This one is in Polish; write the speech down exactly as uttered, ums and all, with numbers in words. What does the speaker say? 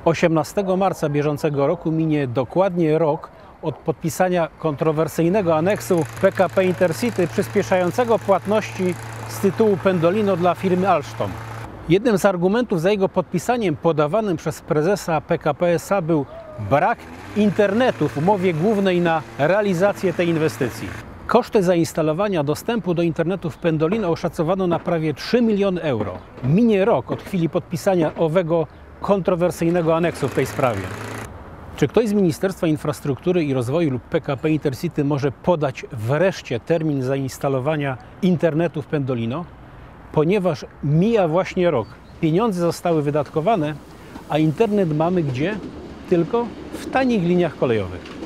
osiemnastego marca bieżącego roku minie dokładnie rok od podpisania kontrowersyjnego aneksu P K P Intercity przyspieszającego płatności z tytułu Pendolino dla firmy Alstom. Jednym z argumentów za jego podpisaniem podawanym przez prezesa P K P S A był brak internetu w umowie głównej na realizację tej inwestycji. Koszty zainstalowania dostępu do internetu w Pendolino oszacowano na prawie trzy miliony euro. Minie rok od chwili podpisania owego kontrowersyjnego aneksu w tej sprawie. Czy ktoś z Ministerstwa Infrastruktury i Rozwoju lub P K P Intercity może podać wreszcie termin zainstalowania internetu w Pendolino? Ponieważ mija właśnie rok, pieniądze zostały wydatkowane, a internet mamy gdzie? Tylko w tanich liniach kolejowych.